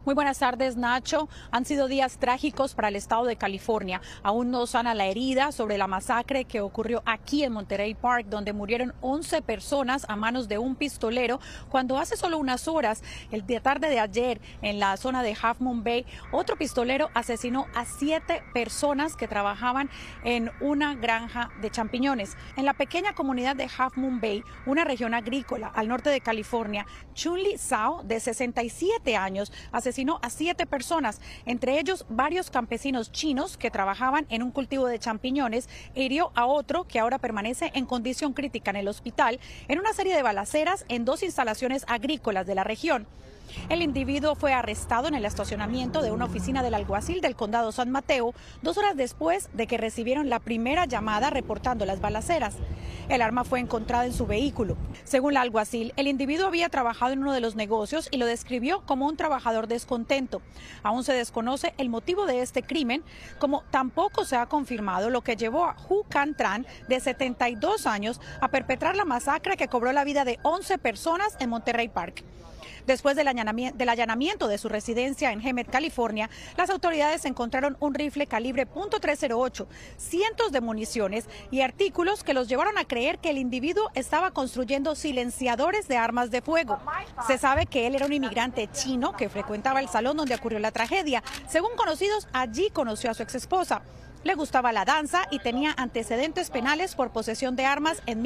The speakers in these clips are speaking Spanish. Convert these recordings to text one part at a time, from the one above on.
Muy buenas tardes, Nacho. Han sido días trágicos para el estado de California. Aún no sana la herida sobre la masacre que ocurrió aquí en Monterey Park, donde murieron 11 personas a manos de un pistolero, cuando hace solo unas horas, el día tarde de ayer, en la zona de Half Moon Bay, otro pistolero asesinó a 7 personas que trabajaban en una granja de champiñones. En la pequeña comunidad de Half Moon Bay, una región agrícola al norte de California, Chun-Li Zhao, de 67 años, asesinó a 7 personas, entre ellos varios campesinos chinos que trabajaban en un cultivo de champiñones, e hirió a otro que ahora permanece en condición crítica en el hospital en una serie de balaceras en 2 instalaciones agrícolas de la región. El individuo fue arrestado en el estacionamiento de una oficina del alguacil del condado San Mateo 2 horas después de que recibieron la primera llamada reportando las balaceras. El arma fue encontrada en su vehículo. Según la alguacil, el individuo había trabajado en uno de los negocios y lo describió como un trabajador descontento. Aún se desconoce el motivo de este crimen, como tampoco se ha confirmado lo que llevó a Hu Can Tran, de 72 años, a perpetrar la masacre que cobró la vida de 11 personas en Monterey Park. Después del allanamiento de su residencia en Hemet, California, las autoridades encontraron un rifle calibre .308, cientos de municiones y artículos que los llevaron a creer que el individuo estaba construyendo silenciadores de armas de fuego. Se sabe que él era un inmigrante chino que frecuentaba el salón donde ocurrió la tragedia. Según conocidos, allí conoció a su exesposa. Le gustaba la danza y tenía antecedentes penales por posesión de armas en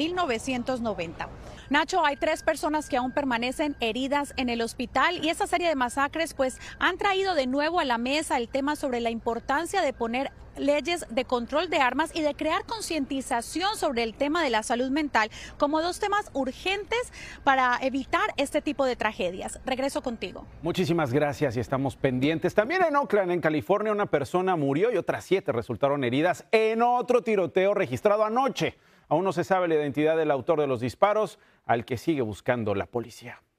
1990. Nacho, hay 3 personas que aún permanecen heridas en el hospital y esta serie de masacres pues han traído de nuevo a la mesa el tema sobre la importancia de poner leyes de control de armas y de crear concientización sobre el tema de la salud mental como 2 temas urgentes para evitar este tipo de tragedias. Regreso contigo. Muchísimas gracias y estamos pendientes. También en Oakland, en California, una persona murió y otras 7 resultaron heridas en otro tiroteo registrado anoche. Aún no se sabe la identidad del autor de los disparos, al que sigue buscando la policía.